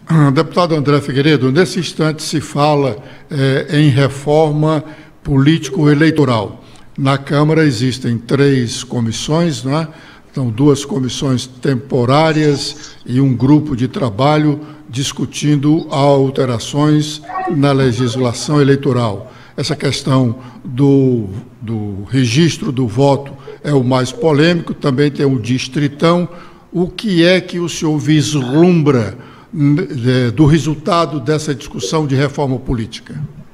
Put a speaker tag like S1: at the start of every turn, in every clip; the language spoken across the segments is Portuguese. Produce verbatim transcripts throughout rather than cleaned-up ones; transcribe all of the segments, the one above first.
S1: Deputado André Figueiredo, nesse instante se fala eh, em reforma político-eleitoral. Na Câmara existem três comissões, não é? Então, duas comissões temporárias e um grupo de trabalho discutindo alterações na legislação eleitoral. Essa questão do, do registro do voto é o mais polêmico, também tem o distritão. O que é que o senhor vislumbra do resultado dessa discussão de reforma política?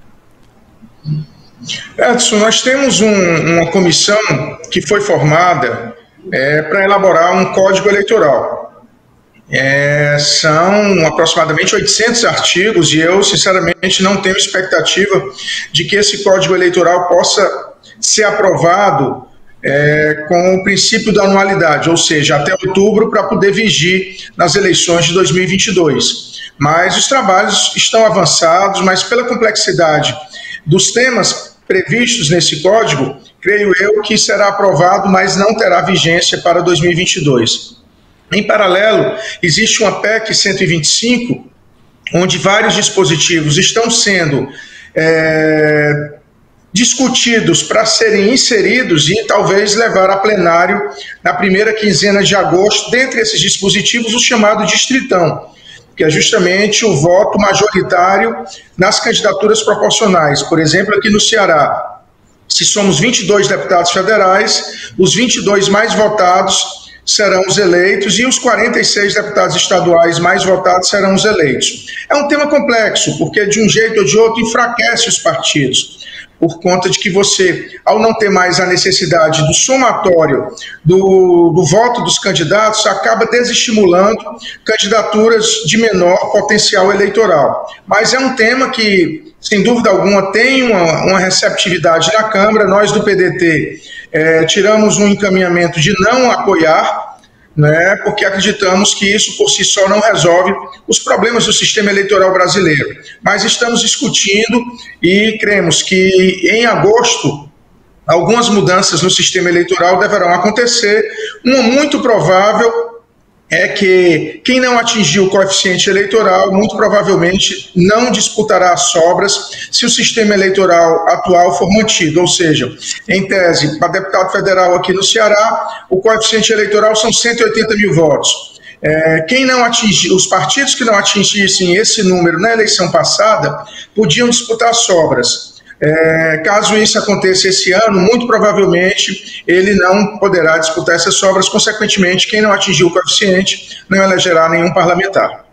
S2: Edson, nós temos um, uma comissão que foi formada é, para elaborar um código eleitoral. É, são aproximadamente oitocentos artigos e eu, sinceramente, não tenho expectativa de que esse código eleitoral possa ser aprovado é, com o princípio da anualidade, ou seja, até outubro, para poder vigir nas eleições de dois mil e vinte e dois. Mas os trabalhos estão avançados, mas pela complexidade dos temas previstos nesse código, creio eu que será aprovado, mas não terá vigência para dois mil e vinte e dois. Em paralelo, existe uma P E C cento e vinte e cinco, onde vários dispositivos estão sendo é, discutidos para serem inseridos e talvez levar a plenário na primeira quinzena de agosto, dentre esses dispositivos, o chamado distritão, que é justamente o voto majoritário nas candidaturas proporcionais. Por exemplo, aqui no Ceará, se somos vinte e dois deputados federais, os vinte e dois mais votados serão os eleitos e os quarenta e seis deputados estaduais mais votados serão os eleitos. É um tema complexo, porque de um jeito ou de outro enfraquece os partidos, por conta de que você, ao não ter mais a necessidade do somatório do, do voto dos candidatos, acaba desestimulando candidaturas de menor potencial eleitoral. Mas é um tema que, sem dúvida alguma, tem uma, uma receptividade na Câmara. Nós do P D T é, tiramos um encaminhamento de não apoiar, né, porque acreditamos que isso por si só não resolve os problemas do sistema eleitoral brasileiro. Mas estamos discutindo e cremos que em agosto algumas mudanças no sistema eleitoral deverão acontecer. Uma muito provável é que quem não atingiu o coeficiente eleitoral muito provavelmente não disputará as sobras se o sistema eleitoral atual for mantido, ou seja, em tese, para deputado federal aqui no Ceará, o coeficiente eleitoral são cento e oitenta mil votos. É, quem não atingir, os partidos que não atingissem esse número na eleição passada podiam disputar sobras. É, caso isso aconteça esse ano, muito provavelmente ele não poderá disputar essas sobras, consequentemente, quem não atingiu o coeficiente não elegerá nenhum parlamentar.